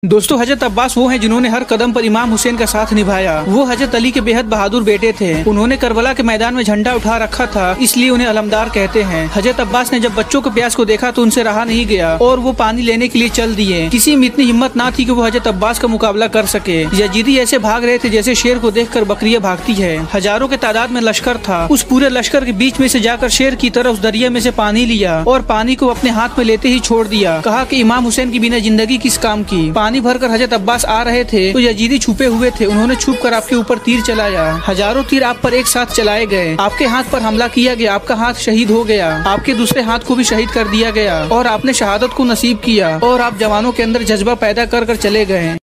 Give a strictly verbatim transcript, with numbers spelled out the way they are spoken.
दोस्तों, हजरत अब्बास वो हैं जिन्होंने हर कदम पर इमाम हुसैन का साथ निभाया। वो हजरत अली के बेहद बहादुर बेटे थे। उन्होंने करबला के मैदान में झंडा उठा रखा था, इसलिए उन्हें अलमदार कहते हैं। हजरत अब्बास ने जब बच्चों को प्यास को देखा तो उनसे रहा नहीं गया और वो पानी लेने के लिए चल दिए। किसी में इतनी हिम्मत ना थी कि वो हजरत अब्बास का मुकाबला कर सके। यजीदी ऐसे भाग रहे थे जैसे शेर को देखकर बकरियां भागती है। हजारों के तादाद में लश्कर था। उस पूरे लश्कर के बीच में से जाकर शेर की तरह उस दरिया में से पानी लिया और पानी को अपने हाथ में लेते ही छोड़ दिया। कहा कि इमाम हुसैन की बिना जिंदगी किस काम की। पानी भरकर हजरत अब्बास आ रहे थे तो यजीदी छुपे हुए थे। उन्होंने छुप कर आपके ऊपर तीर चलाया। हजारों तीर आप पर एक साथ चलाए गए। आपके हाथ पर हमला किया गया। आपका हाथ शहीद हो गया। आपके दूसरे हाथ को भी शहीद कर दिया गया और आपने शहादत को नसीब किया और आप जवानों के अंदर जज्बा पैदा कर कर चले गए।